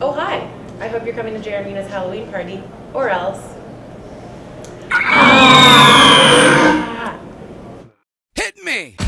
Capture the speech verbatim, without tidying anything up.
Oh, hi. I hope you're coming to Jeremy's Halloween party. Or else. Hit me!